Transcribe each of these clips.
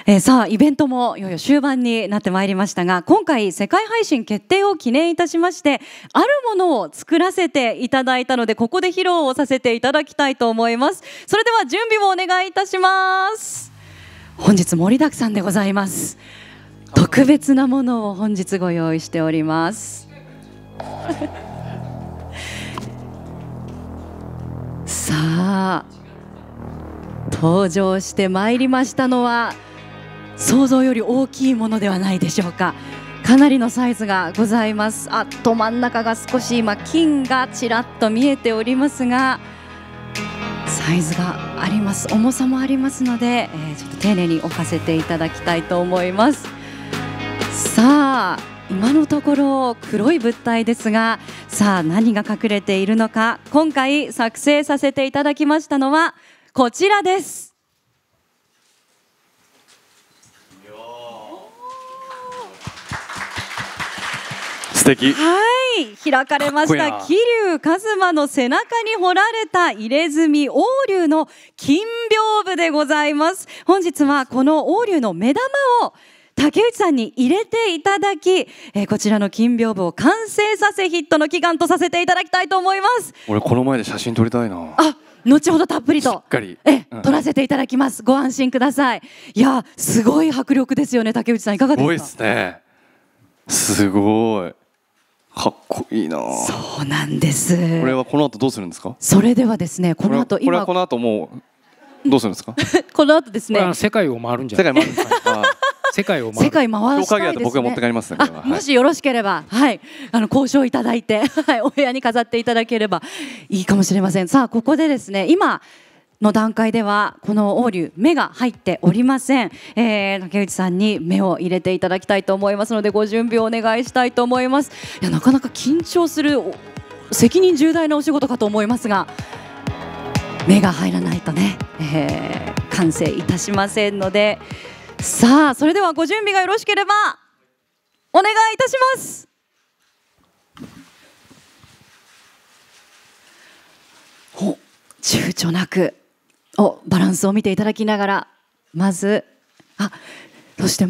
さあイベントもいよいよ終盤になってまいりましたが、今回世界配信決定を記念いたしましてあるものを作らせていただいたので、ここで披露をさせていただきたいと思います。それでは準備をお願いいたします。本日盛りだくさんでございます。特別なものを本日ご用意しておりますさあ登場してまいりましたのは想像より大きいものではないでしょうか。かなりのサイズがございます。あと真ん中が少し今金がちらっと見えておりますが、サイズがあります。重さもありますので、ちょっと丁寧に置かせていただきたいと思います。さあ今のところ黒い物体ですが、さあ何が隠れているのか。今回作成させていただきましたのはこちらです。 素敵。 はい、開かれました。桐生一馬の背中に彫られた入れ墨黄龍の金屏風でございます。本日はこの黄龍の目玉を竹内さんに入れていただき、こちらの金屏風を完成させヒットの祈願とさせていただきたいと思います。 俺この前で写真撮りたいな。 後ほどたっぷりとしっかり、 撮らせていただきます。ご安心ください。いやすごい迫力ですよね。竹内さんいかがですか？ すごいですね。すごいかっこいいな。 そうなんです。 これはこの後どうするんですか？ それではですね、この後これはこの後もうどうするんですか？ この後ですね、 世界を回るんじゃない？世界を回る。 世界回したいですね。 僕が持って帰りますね。 もしよろしければ、はい、交渉いただいて、はい、お部屋に飾っていただければいいかもしれません。さあここでですね、今の段階ではこの黄龍目が入っておりません。竹内さんに目を入れていただきたいと思いますので、ご準備をお願いしたいと思います。いやなかなか緊張する責任重大なお仕事かと思いますが、目が入らないとね、完成いたしませんので、さあそれではご準備がよろしければお願いいたします。躊躇なくバランスを見ていただきながら、まずそして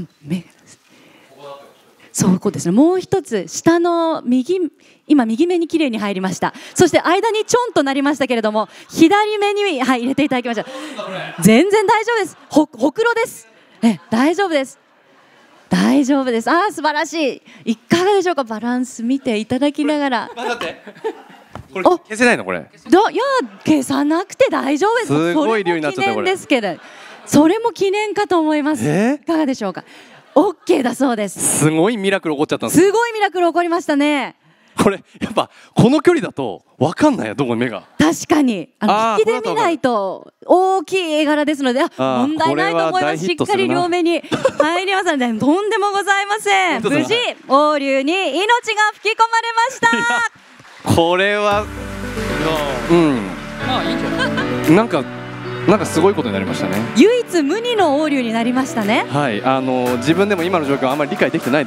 そうこうですね、もう一つ下の今右目に綺麗に入りました。そして間にちょんとなりましたけれども、左目に、入れていただきました。全然大丈夫です。ほくろです。大丈夫です。大丈夫です。素晴らしい。いかがでしょうか。バランス見ていただきながら。 だってこれ消せないのこれ？いや消さなくて大丈夫です。 すごい量になっちゃったこれ。 それも記念ですけど、それも記念かと思います。いかがでしょうか。OK だそうです。 すごいミラクル起こっちゃったんです。 すごいミラクル起こりましたね。 これやっぱこの距離だと分かんないよ、どこ目が。 確かに引きで見ないと大きい絵柄ですので、問題ないと思います。しっかり両目に入りますのでとんでもございません。無事黄龍に命が吹き込まれましたこれはまあいいんじゃない。 なんかすごいことになりましたね。 唯一無二の黄龍になりましたね。 はい、自分でも今の状況はあんまり理解できてないです。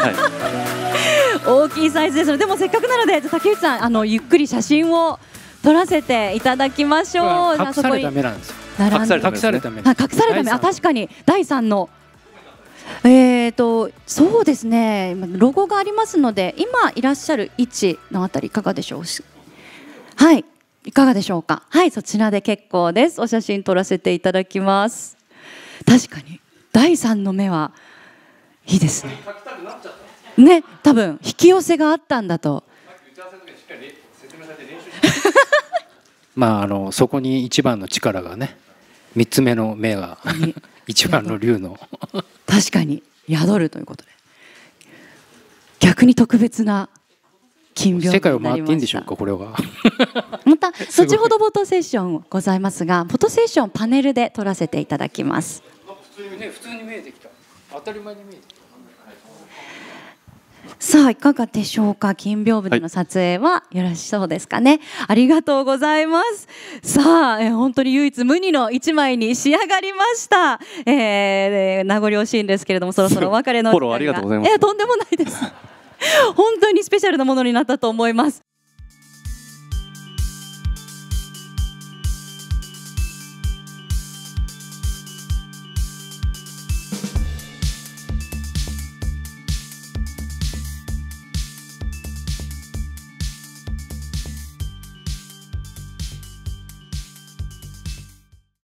大きいサイズですので、でもせっかくなので竹内さんゆっくり写真を撮らせていただきましょう。 隠された目なんですよ。 隠された目。 確かに第3のそうですね、ロゴがありますので、今いらっしゃる位置のあたりいかがでしょう。はい、いかがでしょうか。はい、そちらで結構です。お写真撮らせていただきます。確かに第3の目はいいですね。ね、多分引き寄せがあったんだと。 まあそこに一番の力がね、3つ目の目が一番の龍の確かに宿るということで、逆に特別な金屏風になりました。 世界を回っていいんでしょうか、これは。 また後ほどフォトセッションございますが、フォトセッションパネルで撮らせていただきます。 普通に見えてきた。当たり前に見えてきた。 さあいかがでしょうか。金屏風での撮影はよろしそうですかね。ありがとうございます。さあ、本当に唯一無二の一枚に仕上がりました。名残惜しいんですけれども、そろそろお別れのフォローありがとうございます。 とんでもないです。本当にスペシャルなものになったと思います。